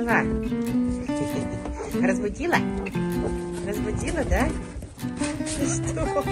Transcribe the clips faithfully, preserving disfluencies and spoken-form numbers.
Красава. Разбудила? Разбудила, да? Что?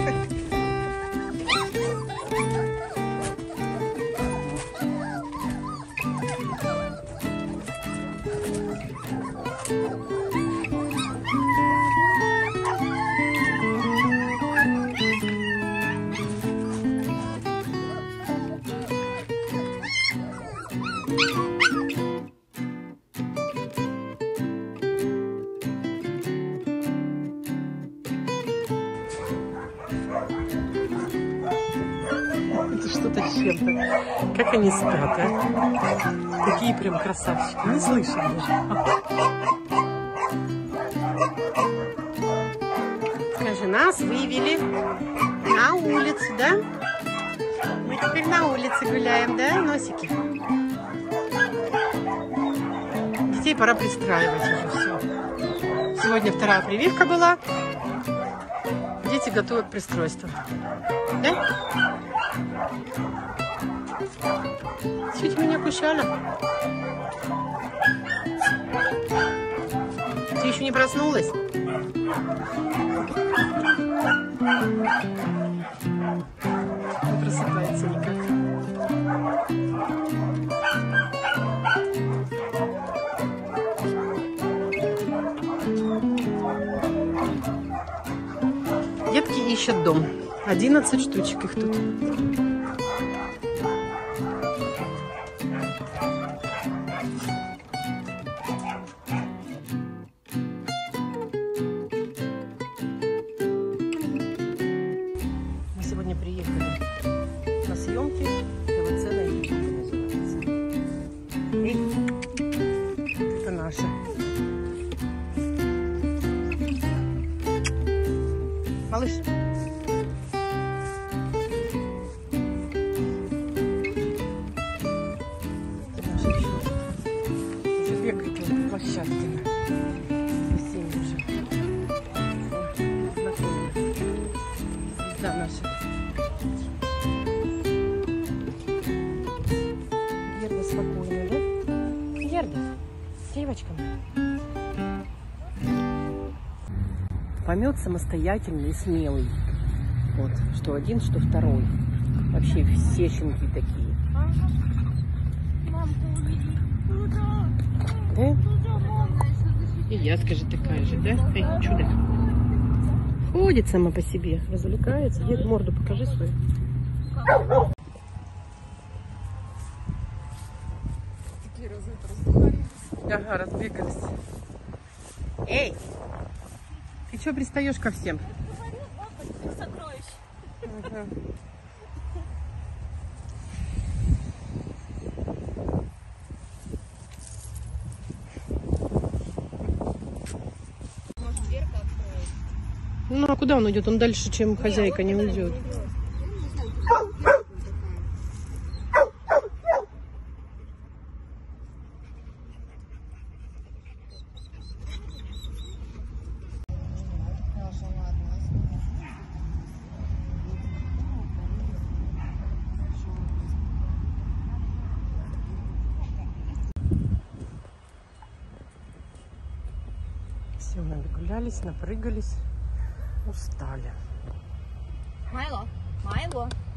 Это что-то с чем-то. Как они спят, а? Такие прям красавчики. Не слышат даже. Скажи, нас вывели на улицу, да? Мы теперь на улице гуляем, да, носики? Детей пора пристраивать уже все. Сегодня вторая прививка была. Дети готовы к пристройству. Да? Чуть меня кушала. Ты еще не проснулась? Не просыпается никак. Детки ищут дом. одиннадцать штучек их тут. Мы сегодня приехали на съемки. ТВЦ на Ютубе называется. Эй, это наша. Малыш. Бегает по площадке. Всеми уже. Знакомая. Звезда наша. Герда спокойная, да? Герда, девочка моя. Помет самостоятельный и смелый. Вот, что один, что второй. Вообще все щенки такие. Да? И я, скажи, такая же, да? Эй, чудо. Ходит сама по себе, развлекается. Дед, морду покажи свою. Ага, разбегались. Эй, ты что пристаешь ко всем? Ага. Ну а куда он идет? Он дальше, чем хозяйка, не уйдет. Все, нагулялись, напрыгались, устали. Майло, Майло.